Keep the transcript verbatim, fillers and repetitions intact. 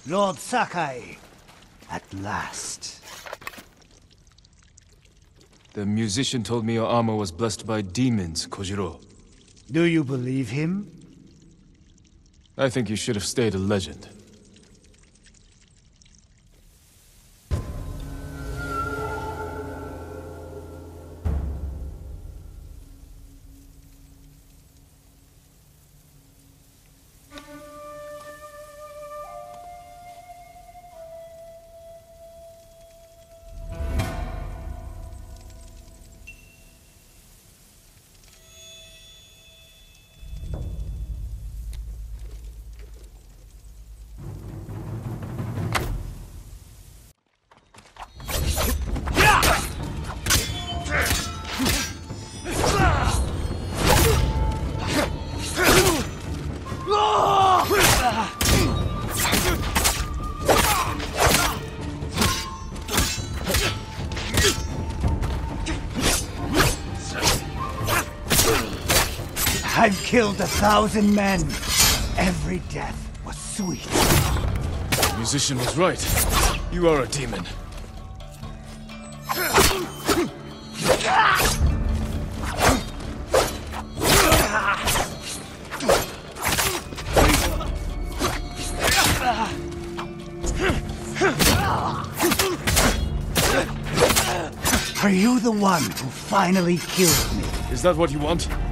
Lord Sakai, at last. The musician told me your armor was blessed by demons, Kojiro. Do you believe him? I think you should have stayed a legend. I've killed a thousand men. Every death was sweet. The musician was right. You are a demon. Are you the one who finally killed me? Is that what you want?